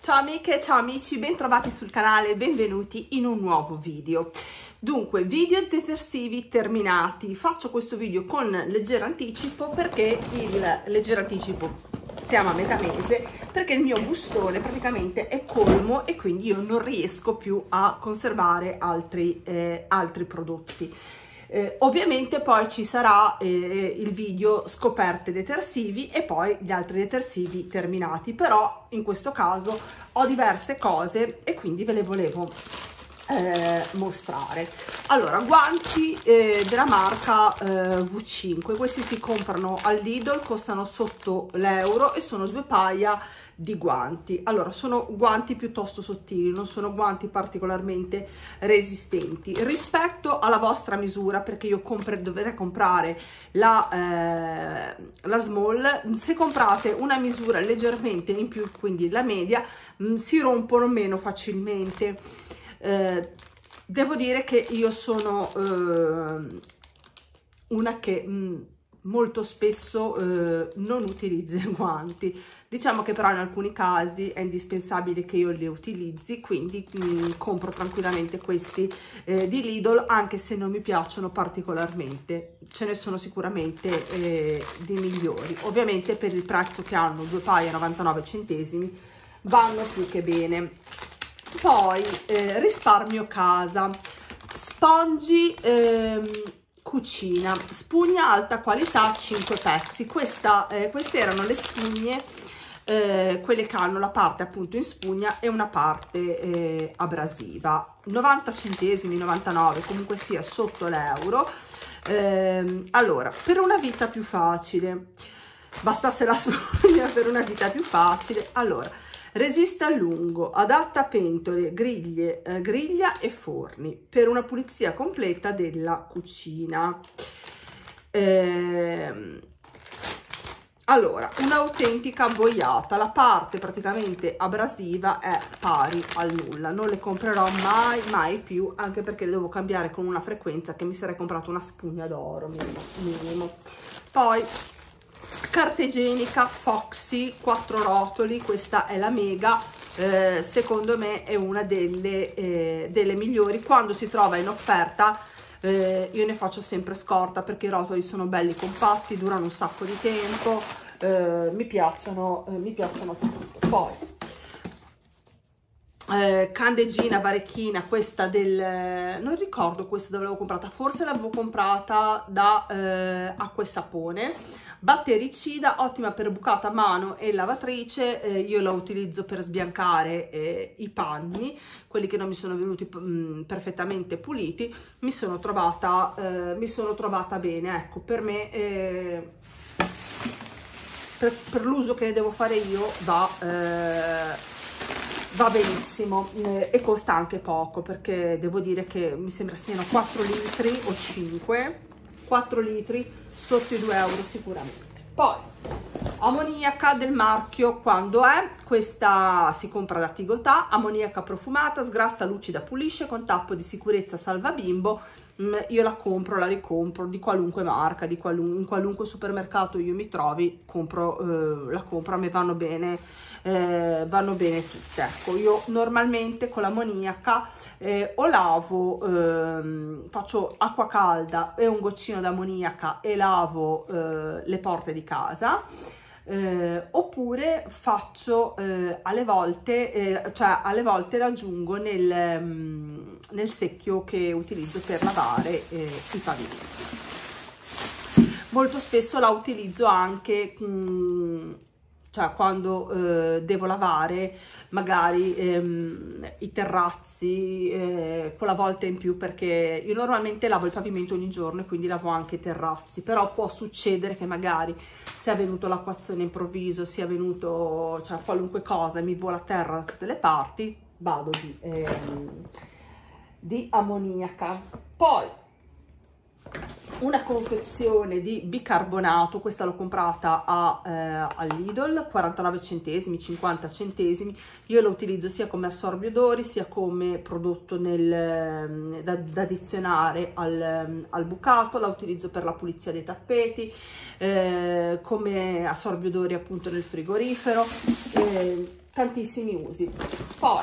Ciao amiche, ciao amici, bentrovati sul canale, benvenuti in un nuovo video. Dunque, video detersivi terminati. Faccio questo video con leggero anticipo perché siamo a metà mese, perché il mio bustone praticamente è colmo e quindi io non riesco più a conservare altri prodotti. Ovviamente poi ci sarà il video scoperte detersivi e poi gli altri detersivi terminati, però in questo caso ho diverse cose e quindi ve le volevo mostrare. Allora, guanti della marca V5, questi si comprano al Lidl, costano sotto l'euro e sono due paia di guanti. Allora, sono guanti piuttosto sottili, non sono guanti particolarmente resistenti rispetto alla vostra misura, perché io dovrei comprare la small. Se comprate una misura leggermente in più, quindi la media, si rompono meno facilmente. Devo dire che io sono una che molto spesso non utilizza i guanti. Diciamo che però in alcuni casi è indispensabile che io li utilizzi, quindi compro tranquillamente questi di Lidl, anche se non mi piacciono particolarmente. Ce ne sono sicuramente di migliori. Ovviamente per il prezzo che hanno, due paia 99 centesimi, vanno più che bene. Poi risparmio casa, spongi cucina, spugna alta qualità 5 pezzi. Queste erano le spugne, quelle che hanno la parte appunto in spugna e una parte abrasiva, 90 centesimi, 99, comunque sia sotto l'euro. Allora, per una vita più facile, bastasse la spugna per una vita più facile. Allora, resiste a lungo, adatta a pentole, griglia e forni, per una pulizia completa della cucina. Allora, un'autentica boiata, la parte praticamente abrasiva è pari al nulla, non le comprerò mai più, anche perché le devo cambiare con una frequenza che mi sarei comprato una spugna d'oro minimo. Poi carta igienica Foxy 4 rotoli, questa è la mega, secondo me è una delle migliori. Quando si trova in offerta io ne faccio sempre scorta, perché i rotoli sono belli compatti, durano un sacco di tempo, mi piacciono tutto. Poi candeggina varechina, questa non ricordo questa dove l'avevo comprata, forse l'avevo comprata da Acqua e Sapone. Battericida, ottima per bucata a mano e lavatrice. Io la utilizzo per sbiancare i panni, quelli che non mi sono venuti perfettamente puliti. Mi sono trovata bene, ecco. Per me per l'uso che ne devo fare io va benissimo, e costa anche poco, perché devo dire che mi sembra siano 4 litri o 4 litri sotto i 2 euro sicuramente. Poi ammoniaca del marchio Quando È, questa si compra da Tigotà, ammoniaca profumata, sgrassa, lucida, pulisce, con tappo di sicurezza salva bimbo. Io la compro, la ricompro di qualunque marca, in qualunque supermercato io mi trovi, la compro, a me vanno bene tutte. Ecco, io normalmente con l'ammoniaca o lavo, faccio acqua calda e un goccino d'ammoniaca e lavo le porte di casa, oppure faccio alle volte l'aggiungo nel secchio che utilizzo per lavare i pavimenti. Molto spesso la utilizzo anche cioè quando devo lavare magari i terrazzi, quella volta in più, perché io normalmente lavo il pavimento ogni giorno e quindi lavo anche i terrazzi, però può succedere che magari se è venuto l'acquazzone improvviso, sia venuto, cioè qualunque cosa, mi vola a terra da tutte le parti, vado di ammoniaca. Poi una confezione di bicarbonato, questa l'ho comprata al Lidl, 49 centesimi, 50 centesimi. Io lo utilizzo sia come assorbio odori, sia come prodotto da addizionare al bucato. La utilizzo per la pulizia dei tappeti, come assorbio odori appunto nel frigorifero. tantissimi usi. Poi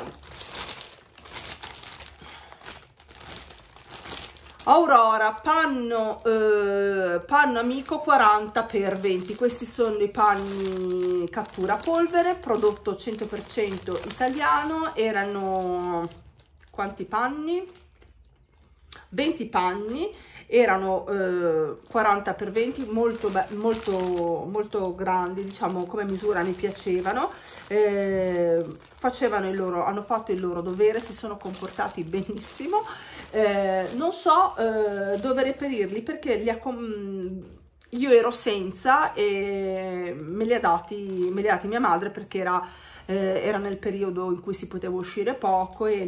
Aurora panno, panno amico 40x20, questi sono i panni cattura polvere, prodotto 100% italiano. Erano quanti panni? 20 panni, erano 40x20, molto grandi, diciamo, come misura mi piacevano. Facevano il loro, hanno fatto il loro dovere, si sono comportati benissimo. Non so dove reperirli, perché io ero senza e me li ha dati mia madre, perché era nel periodo in cui si poteva uscire poco e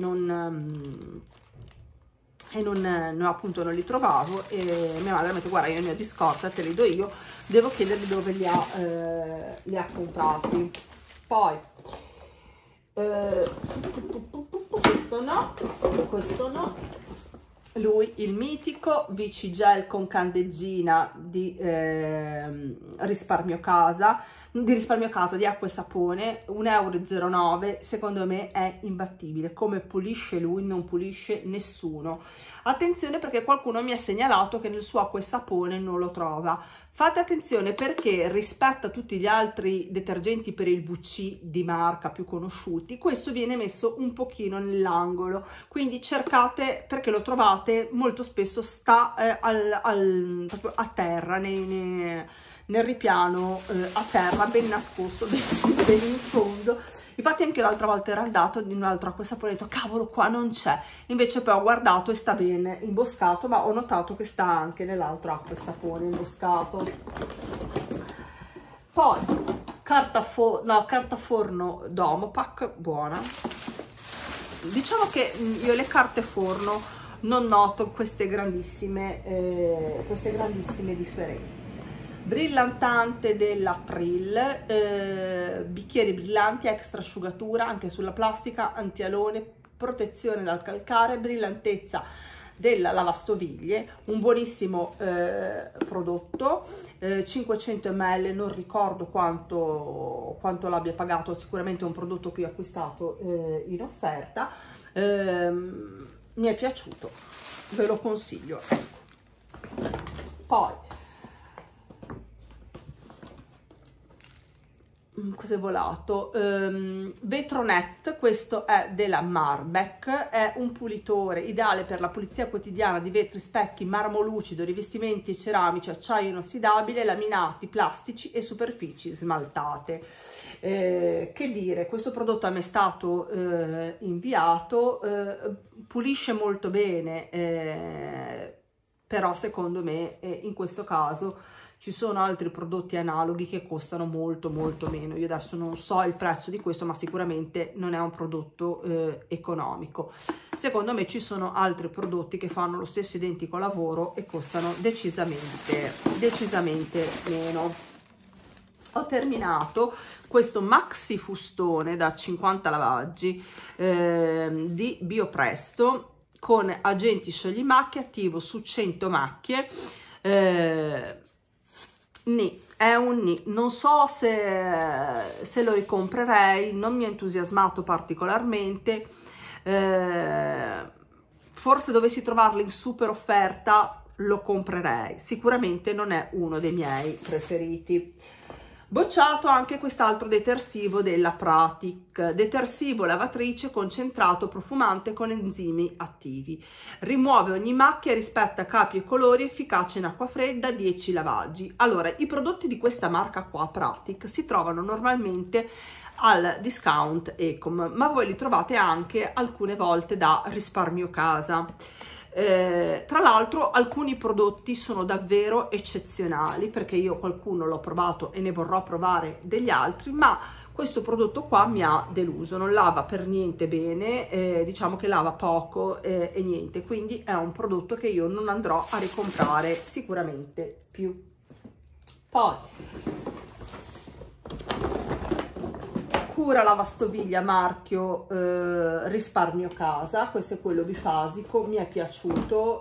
appunto non li trovavo, e mia madre mi ha detto: guarda, io ne ho di scorta, te li do io, devo chiedergli dove li ha comprati. Poi questo no, lui il mitico Vichy Gel con candeggina di risparmio casa, di acqua e sapone, 1,09 €. Secondo me è imbattibile, come pulisce lui non pulisce nessuno. Attenzione, perché qualcuno mi ha segnalato che nel suo acqua e sapone non lo trova. Fate attenzione, perché rispetto a tutti gli altri detergenti per il WC di marca più conosciuti, questo viene messo un pochino nell'angolo, quindi cercate, perché lo trovate molto spesso sta proprio a terra, nel ripiano a terra, ben nascosto, ben in fondo. Infatti anche l'altra volta era andato in un altro acqua e sapone, ho detto cavolo, qua non c'è, invece poi ho guardato e sta bene imboscato, ma ho notato che sta anche nell'altro acqua e sapone imboscato. Poi carta forno Domopac, buona. Diciamo che io le carte forno non noto queste grandissime differenze. Brillantante dell'April, bicchieri brillanti, extra asciugatura anche sulla plastica, antialone, protezione dal calcare, brillantezza della lavastoviglie, un buonissimo prodotto, 500 ml, non ricordo quanto l'abbia pagato, sicuramente è un prodotto che ho acquistato in offerta. Mi è piaciuto, ve lo consiglio, ecco. Poi cos'è volato? Vetronet, questo è della Marbeck, è un pulitore ideale per la pulizia quotidiana di vetri, specchi, marmo lucido, rivestimenti ceramici, acciaio inossidabile, laminati, plastici e superfici smaltate. Che dire, questo prodotto a me è stato inviato, pulisce molto bene, però secondo me in questo caso ci sono altri prodotti analoghi che costano molto meno. Io adesso non so il prezzo di questo, ma sicuramente non è un prodotto economico. Secondo me ci sono altri prodotti che fanno lo stesso identico lavoro e costano decisamente meno. Ho terminato questo maxi fustone da 50 lavaggi di Biopresto, con agenti scioglимacchie, attivo su 100 macchie. È un ni, non so se lo ricomprerei, non mi ha entusiasmato particolarmente. Forse dovessi trovarlo in super offerta lo comprerei, sicuramente non è uno dei miei preferiti. Bocciato anche quest'altro detersivo della Pratic, detersivo lavatrice concentrato profumante con enzimi attivi, rimuove ogni macchia, rispetta capi e colori, efficace in acqua fredda, 10 lavaggi. Allora, i prodotti di questa marca qua, Pratic, si trovano normalmente al discount Ecom, ma voi li trovate anche alcune volte da risparmio casa. Tra l'altro alcuni prodotti sono davvero eccezionali, perché io qualcuno l'ho provato e ne vorrò provare degli altri, ma questo prodotto qua mi ha deluso, non lava per niente bene, diciamo che lava poco e niente, quindi è un prodotto che io non andrò a ricomprare sicuramente più. Poi Cura lavastoviglie marchio risparmio casa, questo è quello bifasico, mi è piaciuto,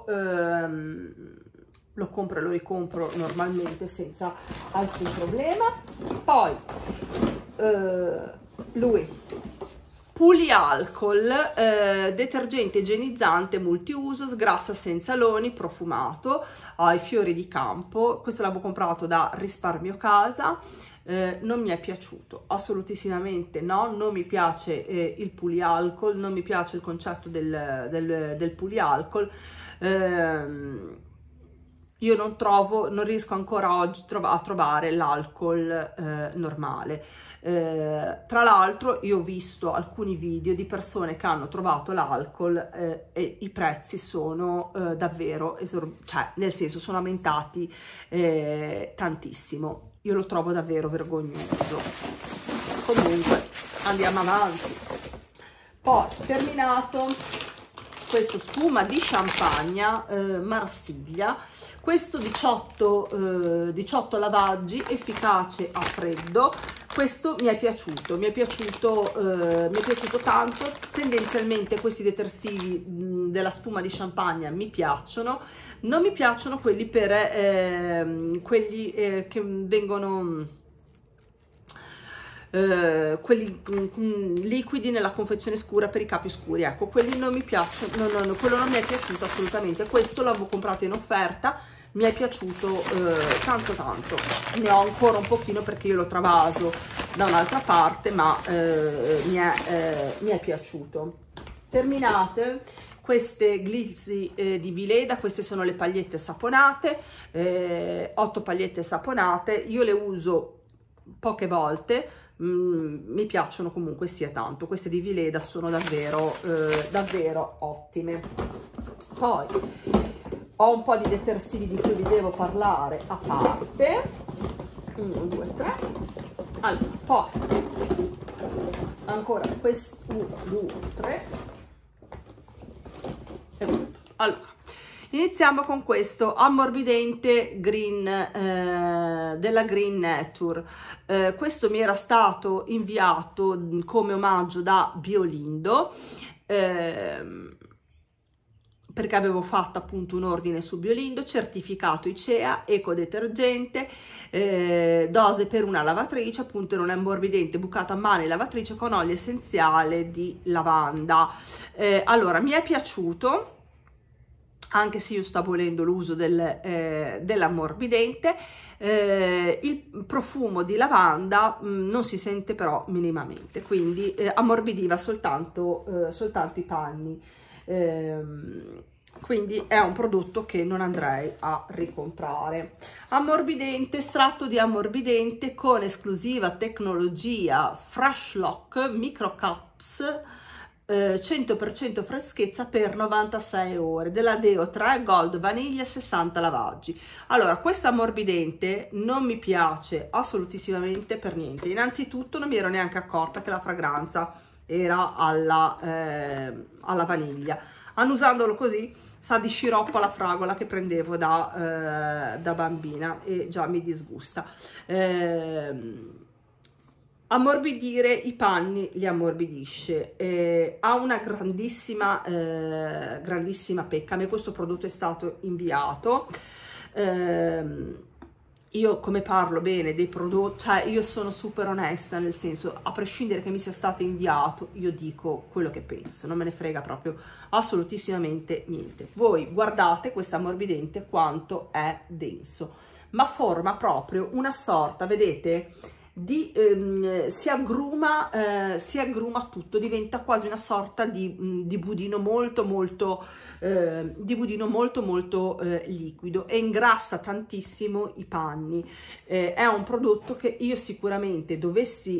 lo compro e lo ricompro normalmente senza alcun problema. Poi lui, Puli Alcol, detergente igienizzante multiuso, sgrassa senza aloni, profumato, ai fiori di campo. Questo l'avevo comprato da Risparmio Casa. Non mi è piaciuto assolutamente, no, non mi piace il Puli Alcol, non mi piace il concetto del Puli Alcol. Io non riesco ancora oggi a trovare l'alcol normale. Tra l'altro io ho visto alcuni video di persone che hanno trovato l'alcol e i prezzi sono davvero cioè nel senso sono aumentati tantissimo. Io lo trovo davvero vergognoso. Comunque andiamo avanti. Poi terminato questo spuma di champagne Marsiglia, questo 18 lavaggi, efficace a freddo. Questo mi è piaciuto tanto. Tendenzialmente questi detersivi della spuma di champagne mi piacciono. Non mi piacciono quelli che vengono quelli liquidi nella confezione scura per i capi scuri. Ecco, quelli non mi piacciono, quello non mi è piaciuto assolutamente. Questo l'avevo comprato in offerta, mi è piaciuto tanto. Ne ho ancora un pochino perché io l'ho travaso da un'altra parte, ma mi è piaciuto. Terminate queste glizzy di Vileda. Queste sono le pagliette saponate, 8 pagliette saponate. Io le uso poche volte, mi piacciono comunque sia tanto. Queste di Vileda sono davvero ottime. Poi ho un po' di detersivi di cui vi devo parlare a parte. 1, 2, 3. Allora, poi ancora questo 1, 2, 3 e 1. Allora, iniziamo con questo ammorbidente green della Green Nature. Questo mi era stato inviato come omaggio da Biolindo, perché avevo fatto appunto un ordine su Biolindo, certificato ICEA, ecodetergente, dose per una lavatrice, appunto era un ammorbidente bucato a mano in lavatrice con olio essenziale di lavanda. Allora, mi è piaciuto, anche se io sto volendo l'uso dell'ammorbidente. Il profumo di lavanda non si sente però minimamente, quindi ammorbidiva soltanto i panni. Quindi è un prodotto che non andrei a ricomprare. Ammorbidente, estratto di ammorbidente con esclusiva tecnologia Fresh Lock Micro Cups, 100% freschezza per 96 ore, della Deo 3 Gold Vaniglia 60 lavaggi. Allora, questo ammorbidente non mi piace assolutissimamente per niente. Innanzitutto non mi ero neanche accorta che la fragranza era alla vaniglia. Annusandolo così sa di sciroppo alla fragola che prendevo da bambina e già mi disgusta. Ammorbidire i panni li ammorbidisce, ha una grandissima pecca. A me questo prodotto è stato inviato. Io, come parlo bene dei prodotti, cioè io sono super onesta, nel senso, a prescindere che mi sia stato inviato, io dico quello che penso, non me ne frega proprio assolutissimamente niente. Voi guardate questo ammorbidente quanto è denso, ma forma proprio una sorta, vedete, si aggruma tutto, diventa quasi una sorta di budino molto liquido e ingrassa tantissimo i panni. È un prodotto che io sicuramente dovessi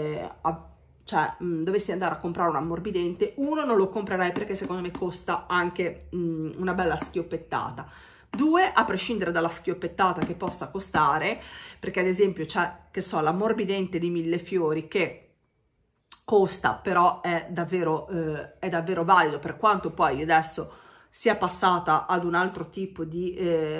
andare a comprare un ammorbidente, uno non lo comprerei perché secondo me costa anche una bella schioppettata. 2, a prescindere dalla schioppettata che possa costare, perché ad esempio c'è, che so, l'ammorbidente di Millefiori che costa, però è davvero valido, per quanto poi io adesso sia passata ad un altro tipo di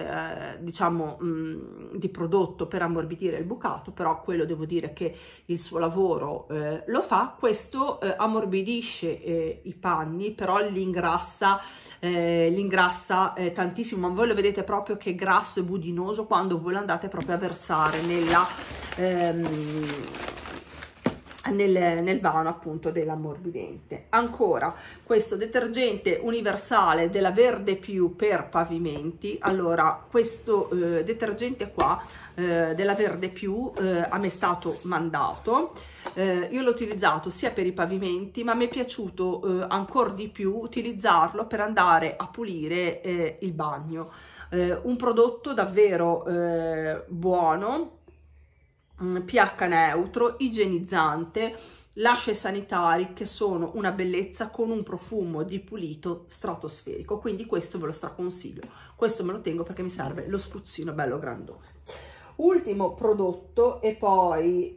di prodotto per ammorbidire il bucato, però quello devo dire che il suo lavoro lo fa. Questo ammorbidisce i panni, però li ingrassa tantissimo, ma voi lo vedete proprio che è grasso e budinoso quando voi lo andate proprio a versare nel vano appunto dell'ammorbidente. Ancora questo detergente universale della Verde Più per pavimenti. Allora, questo detergente qua della Verde Più a me è stato mandato. Io l'ho utilizzato sia per i pavimenti, ma mi è piaciuto ancora di più utilizzarlo per andare a pulire il bagno. Un prodotto davvero buono, pH neutro, igienizzante, lasce sanitari che sono una bellezza, con un profumo di pulito stratosferico, quindi questo ve lo straconsiglio. Questo me lo tengo perché mi serve lo spruzzino bello grandone. Ultimo prodotto, e poi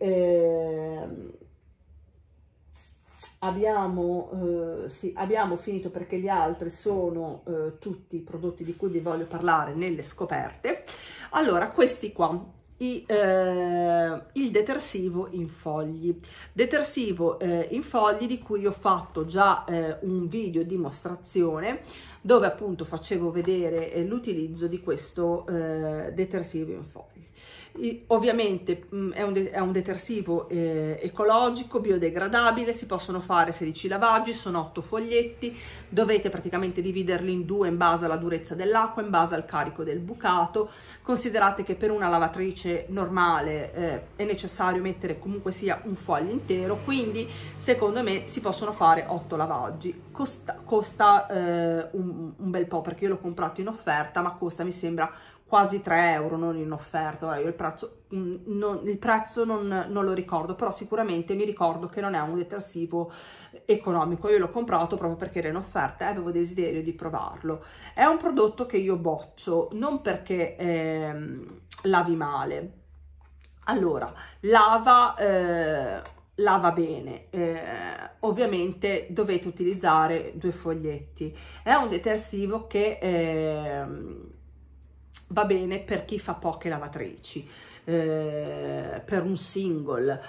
abbiamo finito, perché gli altri sono tutti i prodotti di cui vi voglio parlare nelle scoperte. Allora, questi qua, il detersivo in fogli, di cui ho fatto già un video dimostrazione, dove appunto facevo vedere l'utilizzo di questo detersivo in fogli. Ovviamente è un detersivo ecologico, biodegradabile, si possono fare 16 lavaggi, sono 8 foglietti, dovete praticamente dividerli in due in base alla durezza dell'acqua, in base al carico del bucato. Considerate che per una lavatrice normale è necessario mettere comunque sia un foglio intero, quindi secondo me si possono fare 8 lavaggi. Costa un bel po', perché io l'ho comprato in offerta, ma costa, mi sembra, quasi 3 euro, non in offerta. Ora, io il prezzo non lo ricordo, però sicuramente mi ricordo che non è un detersivo economico. Io l'ho comprato proprio perché era in offerta e avevo desiderio di provarlo. È un prodotto che io boccio, non perché lavi male. Allora, lava bene, ovviamente dovete utilizzare 2 foglietti. È un detersivo che va bene per chi fa poche lavatrici, per un single.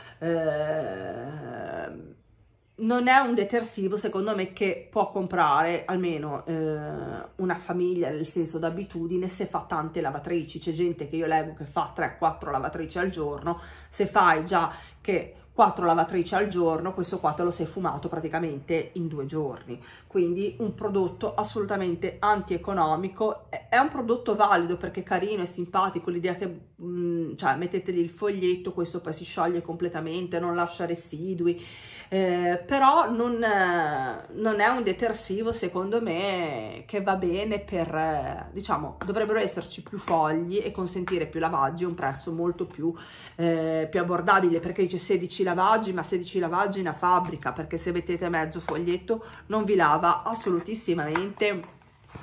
Non è un detersivo, secondo me, che può comprare almeno una famiglia, nel senso d'abitudine, se fa tante lavatrici. C'è gente che io leggo che fa 3-4 lavatrici al giorno. Se fai già che 4 lavatrici al giorno, questo qua te lo sei fumato praticamente in 2 giorni. Quindi un prodotto assolutamente antieconomico. È un prodotto valido perché è carino, è simpatico, l'idea che cioè, mettetegli il foglietto, questo poi si scioglie completamente, non lascia residui, però non è un detersivo, secondo me, che va bene per, diciamo, dovrebbero esserci più fogli e consentire più lavaggi a un prezzo molto più abbordabile, perché dice 16 lavaggi, ma 16 lavaggi in una fabbrica, perché se mettete mezzo foglietto non vi lava assolutissimamente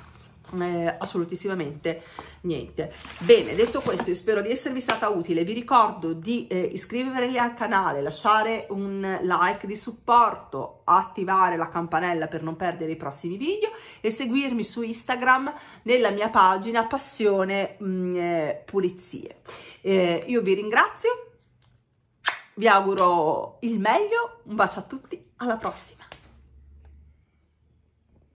niente. Bene, detto questo, io spero di esservi stata utile. Vi ricordo di iscrivervi al canale, lasciare un like di supporto, attivare la campanella per non perdere i prossimi video e seguirmi su Instagram nella mia pagina Passione Pulizie. Io vi ringrazio, vi auguro il meglio, un bacio a tutti, alla prossima.